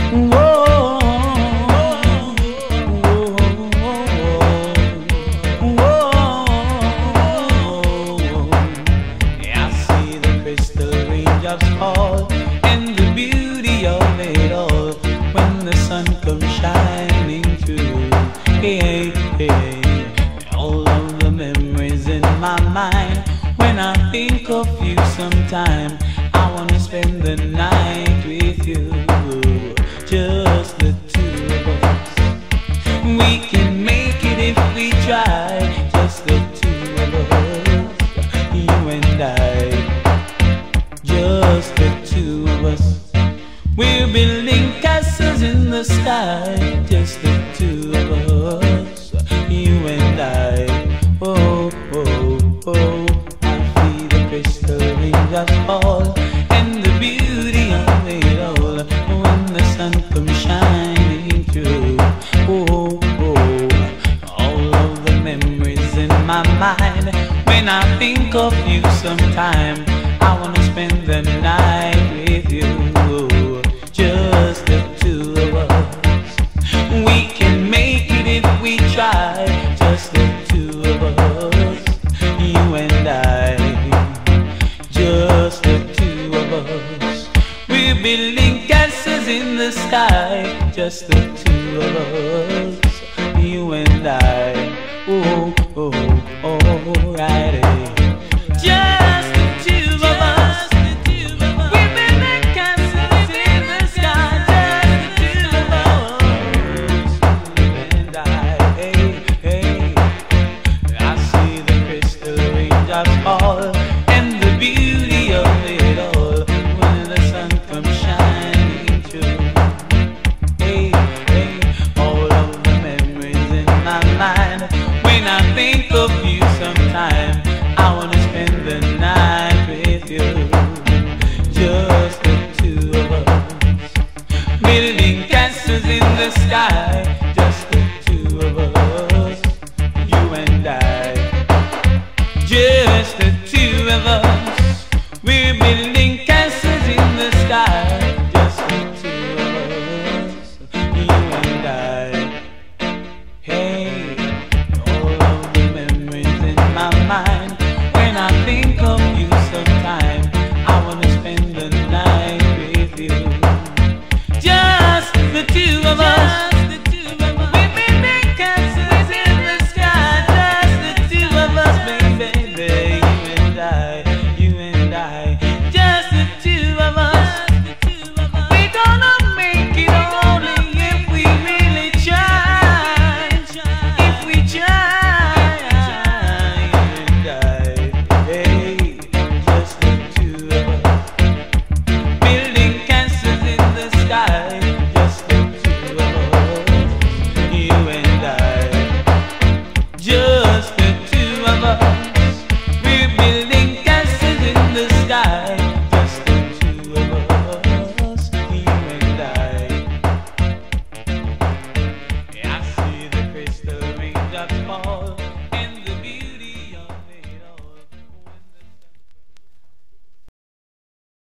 Whoa, whoa. Yeah, I see the crystal raindrops fall and the beauty of it all when the sun comes shining through. Hey, hey, all of the memories in my mind when I think of you sometime. I wanna spend the night with you, just the two of us. We can make it if we try, just the two of us, you and I, just the two of us. We're building castles in the sky, just the two of us, you and I. Oh, oh, oh, I see the crystal raindrops fall and the beauty of it all when the sun comes shining through. Oh, oh, all of the memories in my mind when I think of you sometime. I wanna spend the night with you, just the two of us. We can make it if we try, just the two of us, you and I, just the two of us. We're building castles in the sky, just the two of us, you and I. Oh, oh, oh, right.